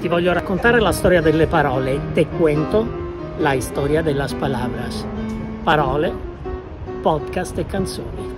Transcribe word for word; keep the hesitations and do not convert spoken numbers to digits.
Ti voglio raccontare la storia delle parole. Te cuento la historia de las palabras. Parole, podcast e canzoni.